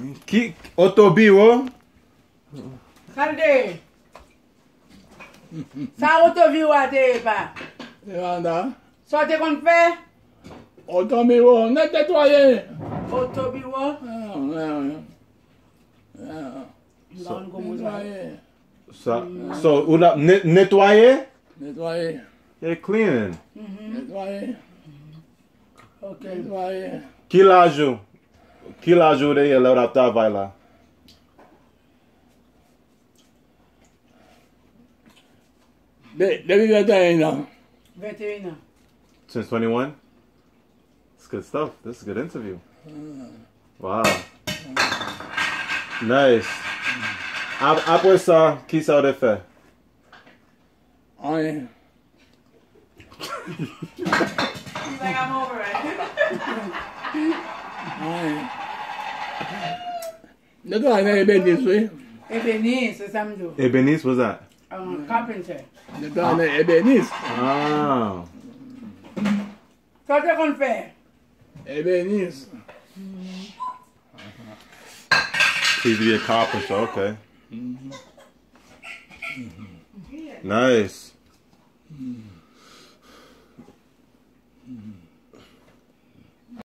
Qui autobiro? Kande. Ça auto-view à tes pas. Sortez qu'on fait. Auto-bureau, net nettoyé. Auto-bureau. So, ou la nettoyer? Nettoyé. Yeah, cleaning. Nettoyé. Ok. Nettoyé. Qui l'ajoute? Qui l'ajoute et le travail là? Depuis 21 ans. 21 ans. Since 21? That's good stuff. This is a good interview. Wow. Nice. Après ça, qui ça aurait fait? Rien. He's like, I'm over it. Rien. Nettoyé Ebénice, oui. Ebony, c'est ça me dit. Ebenice, what's that? Carpenter. Nettoyé Ebénice. Ah. Sortez qu'on fait. Ebénice. TV a carpenter, okay. Nice.